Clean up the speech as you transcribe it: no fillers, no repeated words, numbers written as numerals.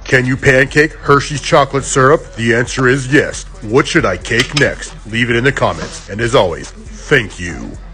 Can you pancake Hershey's chocolate syrup? The answer is yes. What should I cake next? Leave it in the comments. And as always, thank you.